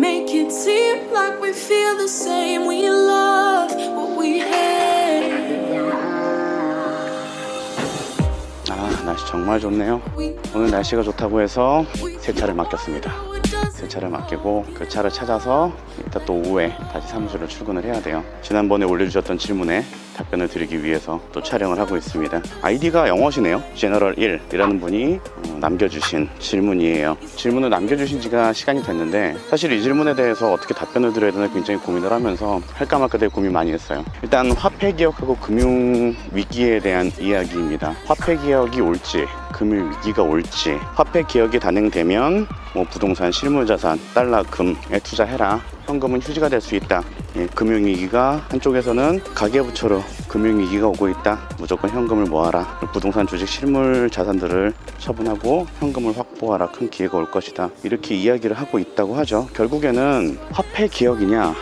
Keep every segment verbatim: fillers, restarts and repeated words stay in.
make it seem like we feel the same. We love what we hate. 아, 날씨 정말 좋네요. 오늘 날씨가 좋다고 해서 세차를 맡겼습니다. 세차를 맡기고 그 차를 찾아서 이따 또 오후에 다시 사무실로 출근을 해야 돼요. 지난번에 올려주셨던 질문에 답변을 드리기 위해서 또 촬영을 하고 있습니다. 아이디가 영어시네요. 제너럴 일 이라는 분이 어, 남겨주신 질문이에요. 질문을 남겨주신 지가 시간이 됐는데 사실 이 질문에 대해서 어떻게 답변을 드려야 되나 굉장히 고민을 하면서 할까 말까 되게 고민 많이 했어요. 일단 화폐개혁하고 금융위기에 대한 이야기입니다. 화폐개혁이 올지 금융위기가 올지, 화폐개혁이 단행되면 뭐 부동산, 실물자산, 달러, 금에 투자해라, 현금은 휴지가 될 수 있다. 예, 금융위기가 한쪽에서는 가계부채로 금융위기가 오고 있다, 무조건 현금을 모아라, 부동산, 주식, 실물 자산들을 처분하고 현금을 확보하라, 큰 기회가 올 것이다, 이렇게 이야기를 하고 있다고 하죠. 결국에는 화폐개혁이냐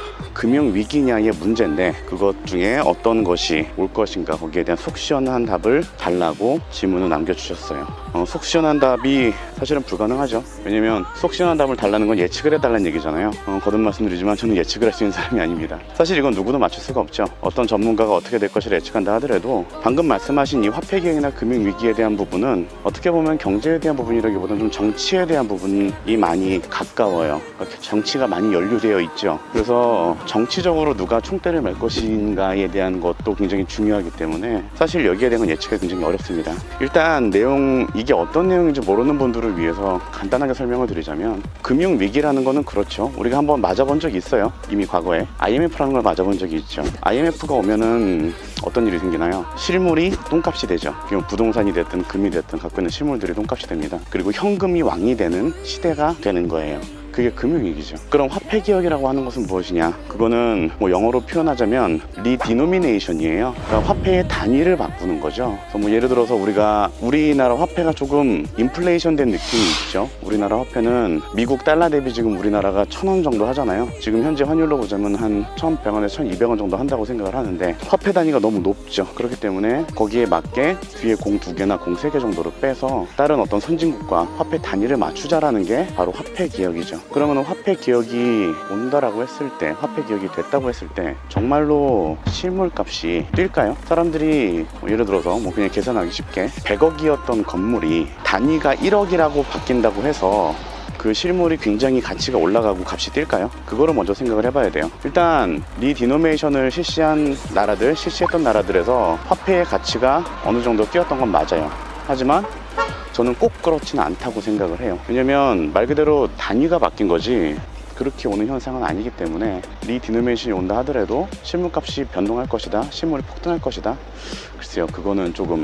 금융위기냐의 문제인데 그것 중에 어떤 것이 올 것인가, 거기에 대한 속 시원한 답을 달라고 질문을 남겨주셨어요. 어, 속 시원한 답이 사실은 불가능하죠. 왜냐면 속 시원한 답을 달라는 건 예측을 해달라는 얘기잖아요. 어, 거듭 말씀드리지만 저는 예측을 할 수 있는 사람이 아닙니다. 사실 이건 누구도 맞출 수가 없죠. 어떤 전문가가 어떻게 될 것을 예측한다 하더라도 방금 말씀하신 이 화폐개혁이나 금융위기에 대한 부분은 어떻게 보면 경제에 대한 부분이라기보다는 좀 정치에 대한 부분이 많이 가까워요. 정치가 많이 연루되어 있죠. 그래서 정치적으로 누가 총대를 맬 것인가에 대한 것도 굉장히 중요하기 때문에 사실 여기에 대한 예측이 굉장히 어렵습니다. 일단 내용, 이게 어떤 내용인지 모르는 분들을 위해서 간단하게 설명을 드리자면, 금융위기라는 거는 그렇죠, 우리가 한번 맞아본 적이 있어요. 이미 과거에 아이엠에프라는 걸 맞아본 적이 있죠. 아이엠에프가 오면은 어떤 일이 생기나요? 실물이 똥값이 되죠. 부동산이 됐든 금이 됐든 갖고 있는 실물들이 똥값이 됩니다. 그리고 현금이 왕이 되는 시대가 되는 거예요. 그게 금융위기죠. 그럼 화폐개혁이라고 하는 것은 무엇이냐? 그거는 뭐 영어로 표현하자면 리디노미네이션이에요. 그러니까 화폐의 단위를 바꾸는 거죠. 그래서 뭐 예를 들어서 우리가 우리나라 화폐가 조금 인플레이션 된 느낌이 있죠. 우리나라 화폐는 미국 달러 대비 지금 우리나라가 천 원 정도 하잖아요. 지금 현재 환율로 보자면 한 천백 원에서 천이백 원 정도 한다고 생각을 하는데 화폐 단위가 너무 높죠. 그렇기 때문에 거기에 맞게 뒤에 공 두 개나 공 세 개 정도를 빼서 다른 어떤 선진국과 화폐 단위를 맞추자라는 게 바로 화폐개혁이죠. 그러면 화폐개혁이 온다라고 했을 때, 화폐개혁이 됐다고 했을 때 정말로 실물값이 뛸까요? 사람들이 뭐 예를 들어서 뭐 그냥 계산하기 쉽게 백억이었던 건물이 단위가 일억이라고 바뀐다고 해서 그 실물이 굉장히 가치가 올라가고 값이 뛸까요? 그거를 먼저 생각을 해봐야 돼요. 일단 리디노메이션을 실시한 나라들, 실시했던 나라들에서 화폐의 가치가 어느 정도 뛰었던 건 맞아요. 하지만 저는 꼭 그렇지는 않다고 생각을 해요. 왜냐면 말 그대로 단위가 바뀐 거지 그렇게 오는 현상은 아니기 때문에 리디노메이션이 온다 하더라도 실물값이 변동할 것이다, 실물이 폭등할 것이다, 글쎄요, 그거는 조금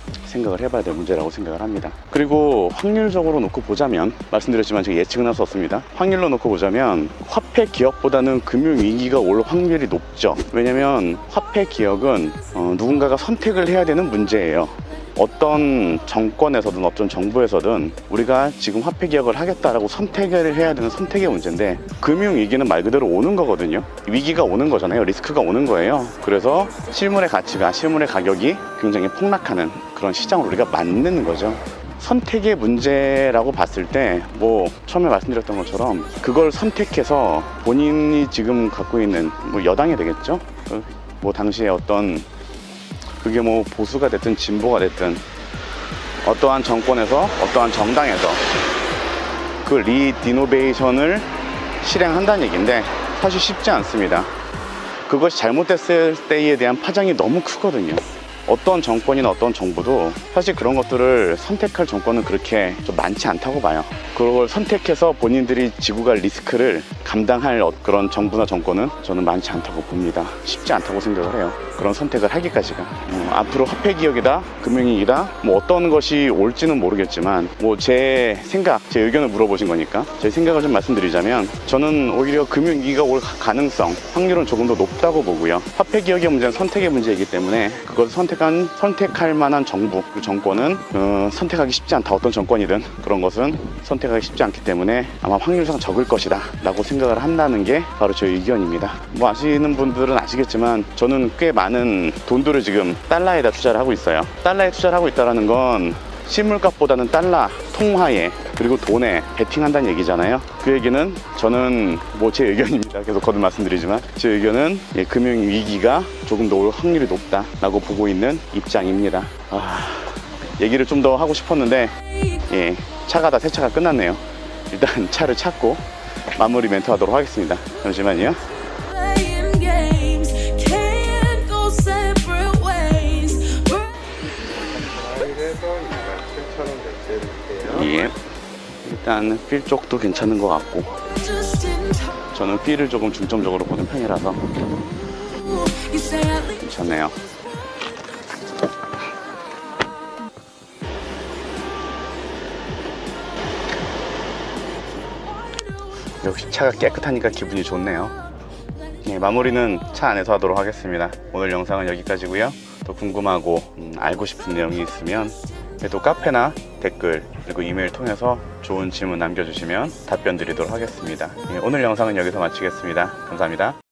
생각을 해봐야 될 문제라고 생각을 합니다. 그리고 확률적으로 놓고 보자면, 말씀드렸지만 제가 예측은 할 수 없습니다. 확률로 놓고 보자면 화폐 기업보다는 금융위기가 올 확률이 높죠. 왜냐면 화폐 기업은 어, 누군가가 선택을 해야 되는 문제예요. 어떤 정권에서든 어떤 정부에서든 우리가 지금 화폐 개혁을 하겠다라고 선택을 해야 되는 선택의 문제인데, 금융위기는 말 그대로 오는 거거든요. 위기가 오는 거잖아요. 리스크가 오는 거예요. 그래서 실물의 가치가, 실물의 가격이 굉장히 폭락하는 그런 시장을 우리가 만드는 거죠. 선택의 문제라고 봤을 때 뭐 처음에 말씀드렸던 것처럼 그걸 선택해서 본인이 지금 갖고 있는 뭐 여당이 되겠죠. 뭐 당시에 어떤 그게 뭐 보수가 됐든 진보가 됐든 어떠한 정권에서 어떠한 정당에서 그 리디노베이션을 실행한다는 얘기인데 사실 쉽지 않습니다. 그것이 잘못됐을 때에 대한 파장이 너무 크거든요. 어떤 정권이나 어떤 정부도 사실 그런 것들을 선택할 정권은 그렇게 좀 많지 않다고 봐요. 그걸 선택해서 본인들이 지고 갈 리스크를 감당할 그런 정부나 정권은 저는 많지 않다고 봅니다. 쉽지 않다고 생각을 해요. 그런 선택을 하기까지가. 어, 앞으로 화폐기업이다, 금융위기다, 뭐 어떤 것이 올지는 모르겠지만 뭐 제 생각, 제 의견을 물어보신 거니까 제 생각을 좀 말씀드리자면, 저는 오히려 금융위기가 올 가능성, 확률은 조금 더 높다고 보고요. 화폐기업의 문제는 선택의 문제이기 때문에 그것을 선택한, 선택할 만한 정부, 그 정권은 어, 선택하기 쉽지 않다. 어떤 정권이든 그런 것은 선택하기 쉽지 않기 때문에 아마 확률상 적을 것이다 라고 생각을 한다는 게 바로 제 의견입니다. 뭐 아시는 분들은 아시겠지만 저는 꽤 많은 돈들을 지금 달러에다 투자를 하고 있어요. 달러에 투자를 하고 있다는 건 실물값보다는 달러, 통화에, 그리고 돈에 베팅한다는 얘기잖아요. 그 얘기는 저는 뭐 제 의견입니다. 계속 거듭 말씀드리지만 제 의견은 예, 금융위기가 조금 더 올 확률이 높다라고 보고 있는 입장입니다. 아, 얘기를 좀 더 하고 싶었는데 예, 차가 다 세차가 끝났네요. 일단 차를 찾고 마무리 멘트 하도록 하겠습니다. 잠시만요. 예, 일단 필 쪽도 괜찮은 것 같고 저는 필을 조금 중점적으로 보는 편이라서 괜찮네요. 역시 차가 깨끗하니까 기분이 좋네요. 네, 마무리는 차 안에서 하도록 하겠습니다. 오늘 영상은 여기까지고요. 더 궁금하고 음, 알고 싶은 내용이 있으면 또 카페나 댓글 그리고 이메일 통해서 좋은 질문 남겨주시면 답변 드리도록 하겠습니다. 예, 오늘 영상은 여기서 마치겠습니다. 감사합니다.